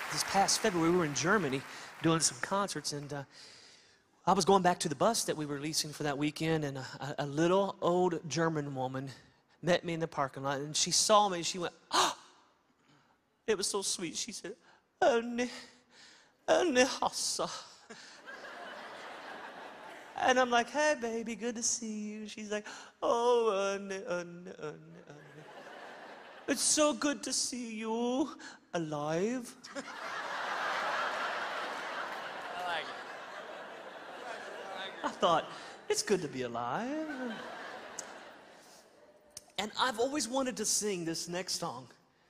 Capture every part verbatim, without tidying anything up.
this past February, we were in Germany doing some concerts, and uh, I was going back to the bus that we were leasing for that weekend, and a, a little old German woman met me in the parking lot, and she saw me, and she went, oh! It was so sweet. She said, Ernie, Ernie Haase. And I'm like, hey, baby, good to see you. She's like, oh, Ernie, Ernie, Ernie, Ernie. It's so good to see you alive. I like it. I thought, it's good to be alive. And I've always wanted to sing this next song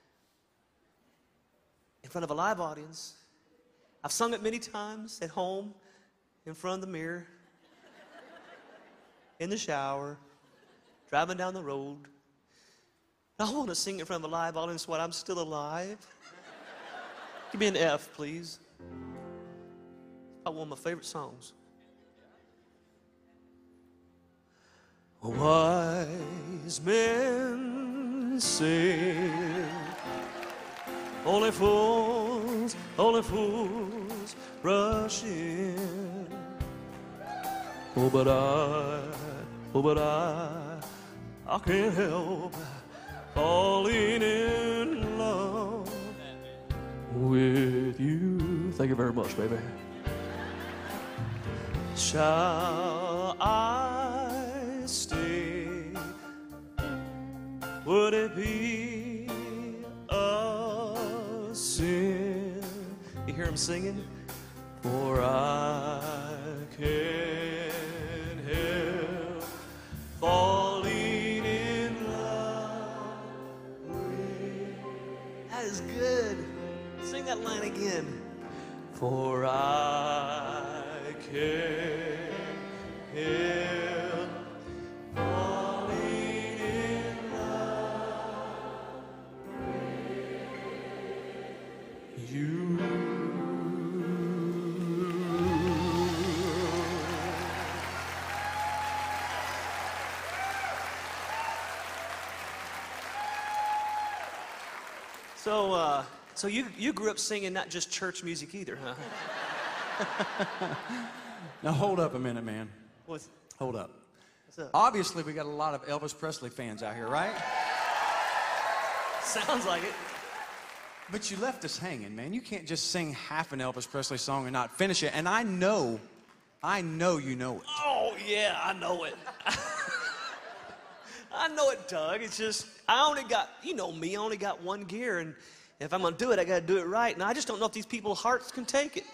in front of a live audience. I've sung it many times at home, in front of the mirror, in the shower, driving down the road. I want to sing it in front of a live audience while I'm still alive. Give me an F, please. It's probably one of my favorite songs. Wise men say only fools, only fools rush in. Oh, but I, oh, but I, I can't help falling in love with you. Thank you very much, baby. Shall I stay? Would it be a sin? You hear him singing? For I can't help falling in love with. That is good. Sing that line again. For I can't help falling in love with you. So, uh, so you, you grew up singing not just church music either, huh? Now, hold up a minute, man. What's, Hold up. what's up? Obviously, we got a lot of Elvis Presley fans out here, right? Sounds like it. But you left us hanging, man. You can't just sing half an Elvis Presley song and not finish it. And I know, I know you know it. Oh, yeah, I know it. I know it, Doug. It's just, I only got, you know me, I only got one gear, and if I'm going to do it, I got to do it right. And I just don't know if these people's hearts can take it.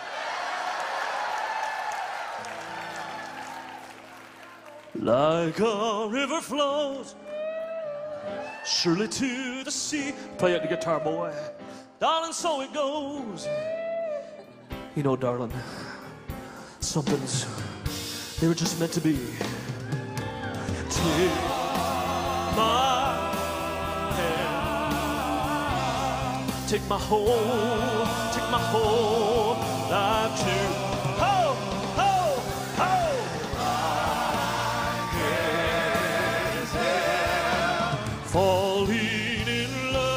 Like a river flows surely to the sea. Play it the guitar, boy. Darling, so it goes. You know, darling, something's, they were just meant to be. Take my hand, take my whole, take my whole life too. Ho, ho, ho. Falling in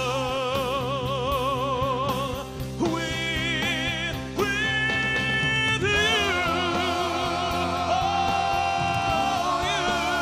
love with, with you. Oh, you.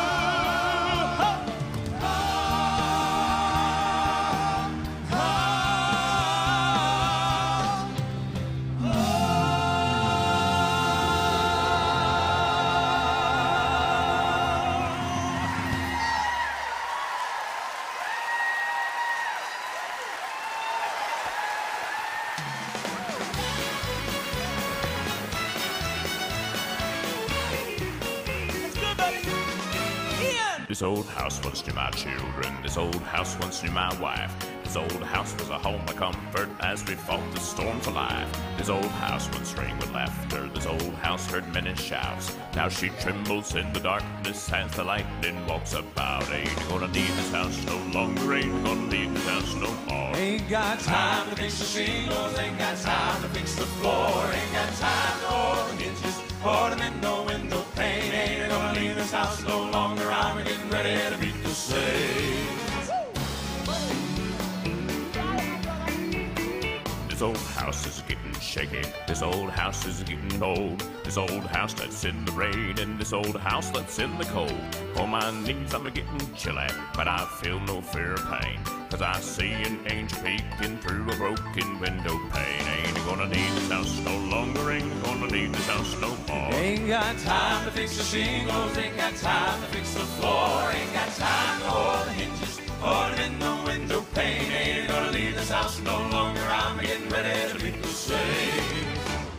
This old house once knew my children, this old house once knew my wife. This old house was a home of comfort as we fought the storms of life. This old house once rang with laughter, this old house heard many shouts. Now she trembles in the darkness as the lightning walks about. Ain't gonna need this house no longer, ain't gonna need this house no more. Ain't got time to fix the shingles, ain't got time to fix the floor, ain't got time to oil the hinges, or the window window pane. Ain't gonna leave this house no longer, I'm getting ready to beat the slave. This old house is getting shaky. This old house is getting old. This old house that's in the rain, and this old house that's in the cold. On my knees I'm getting chilly, but I feel no fear of pain, 'cause I see an angel peeking through a broken window pane. Ain't gonna need this house no longer, ain't gonna need this house no more. Ain't got time to fix the shingles, ain't got time to fix the floor, ain't got time to hold the hinges, hold them in the window pane. Ain't gonna leave this house no longer, I'm getting ready to meet the same.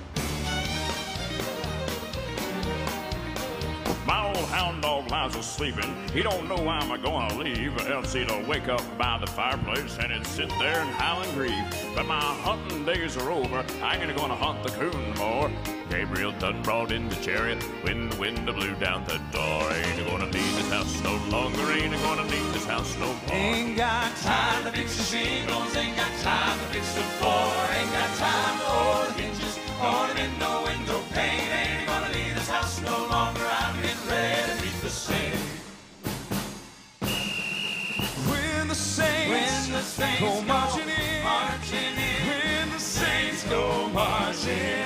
My old hound dog lies asleeping. He don't know I'm a gonna leave, else he'll wake up by the fireplace and he'd sit there and howl and grieve. But my hunting days are over, I ain't gonna hunt the coon more. Gabriel done brought in the chariot when the wind blew down the door. Ain't gonna need this house no longer, ain't gonna need this house no more. Ain't got time to fix the shingles, ain't got time to fix the floor, ain't got time to hold the hinges, hold them in the window pane. Ain't gonna leave this house no longer, I'm getting ready to meet the saints. When the saints, when the saints go marching in, marching in, when the saints go marching in.